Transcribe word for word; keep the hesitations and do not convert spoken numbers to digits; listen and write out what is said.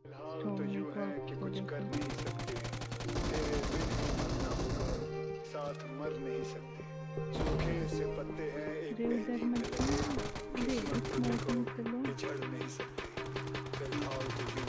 फिलहाल तो स्टोरी यूं को है आप कि तो कुछ कर देखो। नहीं सकते, तेरे बिन ही मरना होगा, साथ मर नहीं सकते। सूखे से पत्ते हैं एक अरे उधर टहनी पे मत लगे, ना, अरे किस्मत इस को देखो मौसम से लो। कि झड़ नहीं सकते। फिलहाल तो यूं